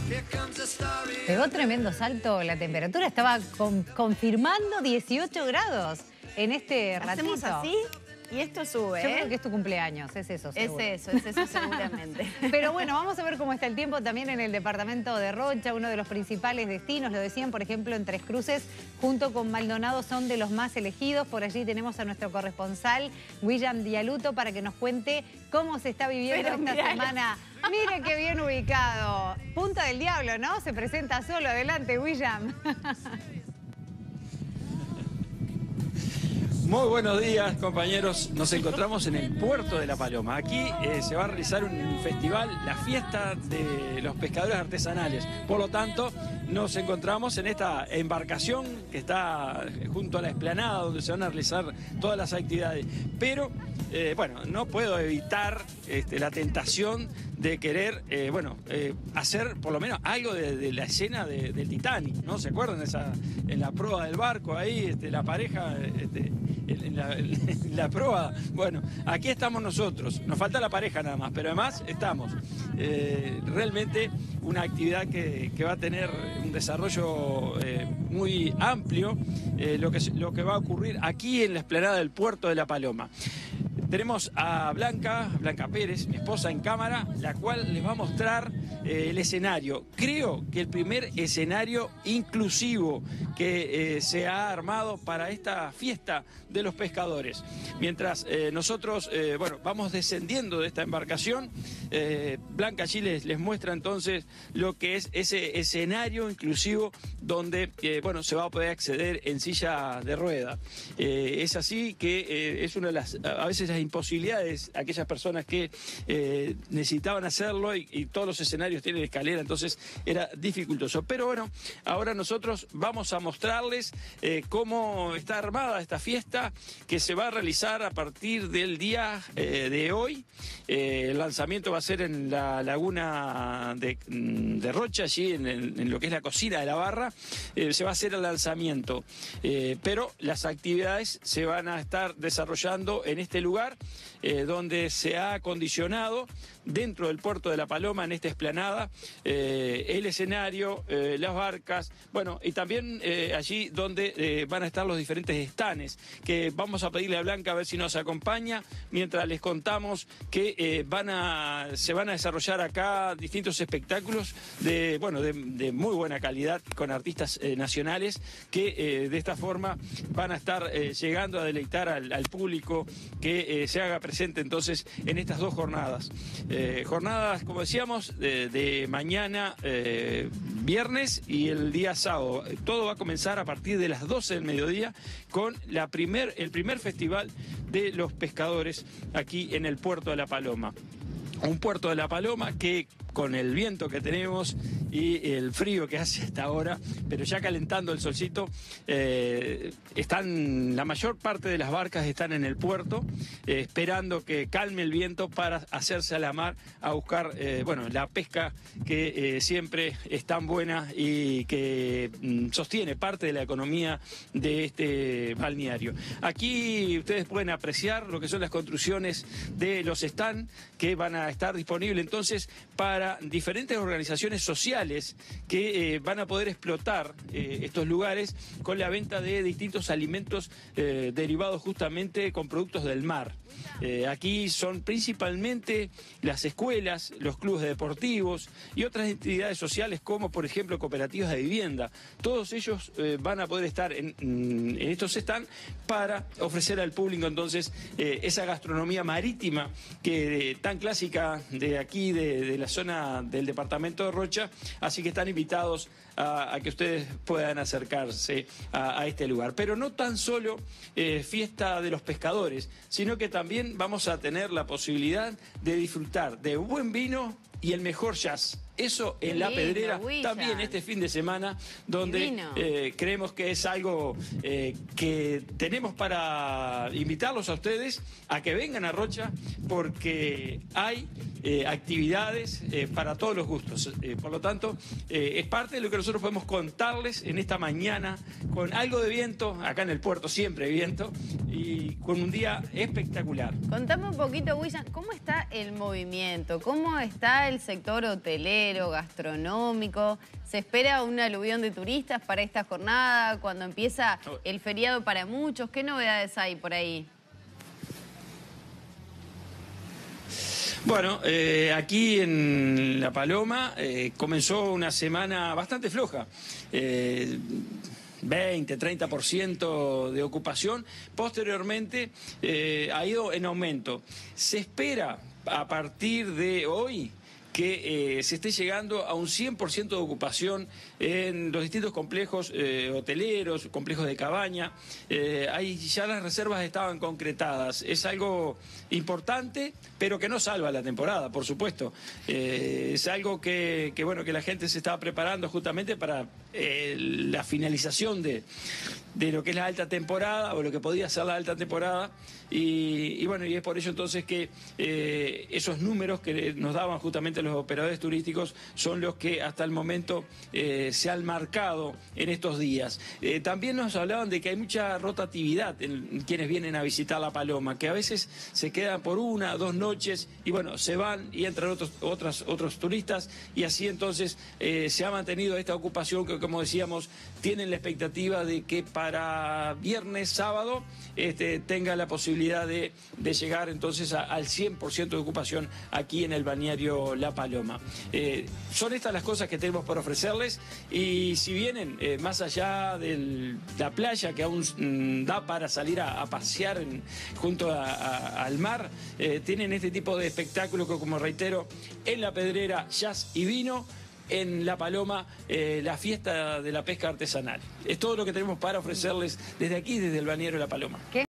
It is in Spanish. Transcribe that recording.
Pegó tremendo salto la temperatura, estaba confirmando 18 grados en este ratito. ¿Hacemos así? Y esto sube, Yo creo que es tu cumpleaños, es eso seguro. Es eso seguramente. Pero bueno, vamos a ver cómo está el tiempo también en el departamento de Rocha, uno de los principales destinos, lo decían, por ejemplo, en Tres Cruces, junto con Maldonado, son de los más elegidos. Por allí tenemos a nuestro corresponsal, William Dialuto, para que nos cuente cómo se está viviendo esta semana. Mire qué bien ubicado. Punta del Diablo, ¿no? Se presenta solo. Adelante, William. Muy buenos días, compañeros. Nos encontramos en el puerto de La Paloma. Aquí se va a realizar un festival, la fiesta de los pescadores artesanales. Por lo tanto, nos encontramos en esta embarcación que está junto a la explanada donde se van a realizar todas las actividades. Pero, bueno, no puedo evitar la tentación de querer, hacer por lo menos algo de la escena del Titanic, ¿no? ¿Se acuerdan? En la proa del barco ahí, la pareja... En la proa, bueno, aquí estamos nosotros, nos falta la pareja nada más, pero además estamos. Realmente una actividad que va a tener un desarrollo muy amplio, lo que va a ocurrir aquí en la explanada del puerto de La Paloma. Tenemos a Blanca Pérez, mi esposa, en cámara, la cual les va a mostrar el escenario. Creo que el primer escenario inclusivo que se ha armado para esta fiesta de los pescadores. Mientras nosotros, vamos descendiendo de esta embarcación, Blanca allí les muestra entonces lo que es ese escenario inclusivo donde, se va a poder acceder en silla de rueda. Es así que es una de las, a veces las imposibilidades, aquellas personas que necesitaban hacerlo y todos los escenarios tienen escalera, entonces era dificultoso. Pero bueno, ahora nosotros vamos a mostrarles cómo está armada esta fiesta que se va a realizar a partir del día de hoy. El lanzamiento va a ser en la laguna de Rocha, allí en lo que es la cocina de la barra. Se va a hacer el lanzamiento, pero las actividades se van a estar desarrollando en este lugar donde se ha acondicionado dentro del puerto de La Paloma, en esta explanada, el escenario, las barcas, y también allí donde van a estar los diferentes estanes, que vamos a pedirle a Blanca a ver si nos acompaña, mientras les contamos que se van a desarrollar acá distintos espectáculos de muy buena calidad, con artistas nacionales, que de esta forma van a estar llegando a deleitar al público que se haga presente entonces en estas dos jornadas. Jornadas, como decíamos, de mañana viernes y el día sábado. Todo va a comenzar a partir de las 12 del mediodía con el primer festival de los pescadores aquí en el puerto de La Paloma. Un puerto de La Paloma que, con el viento que tenemos y el frío que hace hasta ahora, pero ya calentando el solcito, la mayor parte de las barcas están en el puerto, esperando que calme el viento para hacerse a la mar a buscar la pesca que siempre es tan buena y que sostiene parte de la economía de este balneario. Aquí ustedes pueden apreciar lo que son las construcciones de los stands que van a estar disponibles entonces para diferentes organizaciones sociales que van a poder explotar estos lugares con la venta de distintos alimentos derivados justamente con productos del mar. Aquí son principalmente las escuelas, los clubes deportivos y otras entidades sociales como por ejemplo cooperativas de vivienda. Todos ellos van a poder estar en estos stands para ofrecer al público entonces esa gastronomía marítima que tan clásica de aquí, de la zona del departamento de Rocha, así que están invitados a que ustedes puedan acercarse a este lugar. Pero no tan solo fiesta de los pescadores, sino que también vamos a tener la posibilidad de disfrutar de buen vino y el mejor jazz. Eso en La Pedrera, también este fin de semana, donde creemos que es algo que tenemos para invitarlos a ustedes a que vengan a Rocha, porque hay actividades para todos los gustos. Por lo tanto, es parte de lo que nosotros podemos contarles en esta mañana, con algo de viento, acá en el puerto siempre hay viento, y con un día espectacular. Contame un poquito, William, ¿cómo está el movimiento? ¿Cómo está está el sector hotelero, gastronómico? ¿Se espera un aluvión de turistas para esta jornada? Cuando empieza el feriado para muchos, ¿qué novedades hay por ahí? Bueno, aquí en La Paloma comenzó una semana bastante floja. 20, 30% de ocupación. Posteriormente ha ido en aumento. Se espera a partir de hoy que se esté llegando a un 100% de ocupación en los distintos complejos hoteleros, complejos de cabaña. Ahí ya las reservas estaban concretadas. Es algo importante, pero que no salva la temporada, por supuesto. Es algo que la gente se estaba preparando justamente para la finalización de lo que es la alta temporada, o lo que podía ser la alta temporada. Y es por ello entonces que esos números que nos daban justamente los operadores turísticos son los que hasta el momento se han marcado en estos días. También nos hablaban de que hay mucha rotatividad en quienes vienen a visitar La Paloma, que a veces se quedan por 1 o 2 noches y se van y entran otros turistas, y así entonces se ha mantenido esta ocupación que, como decíamos, tienen la expectativa de que para viernes, sábado, tenga la posibilidad de llegar entonces al 100% de ocupación aquí en el balneario La Paloma. Son estas las cosas que tenemos para ofrecerles, y si vienen más allá de la playa, que aún da para salir a pasear junto al mar, tienen este tipo de espectáculo que, como reitero, en La Pedrera, jazz y vino. En La Paloma, la fiesta de la pesca artesanal. Es todo lo que tenemos para ofrecerles desde aquí, desde el balneario La Paloma.